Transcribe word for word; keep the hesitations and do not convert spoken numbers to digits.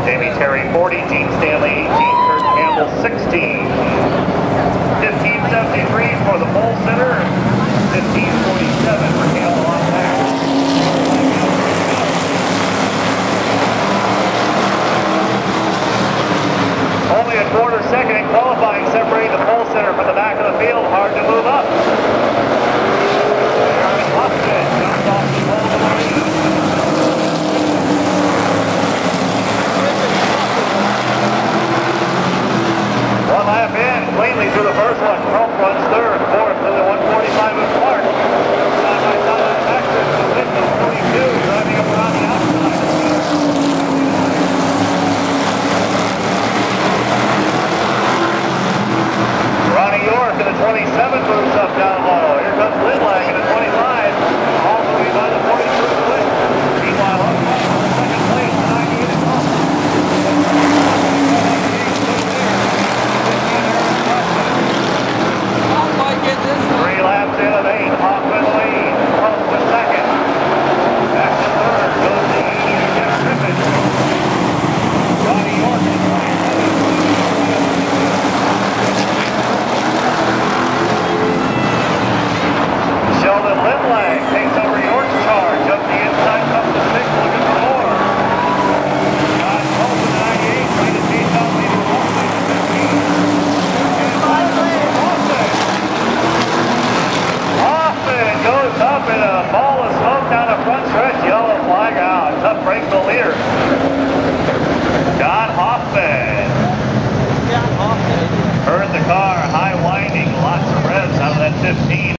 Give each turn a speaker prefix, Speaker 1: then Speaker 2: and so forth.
Speaker 1: Jamie Terry forty, Gene Stanley eighteen, Kurt Campbell sixteen. fifteen seventy-three for the pole sitter, fifteen forty-seven for Campbell on back. Only a quarter second.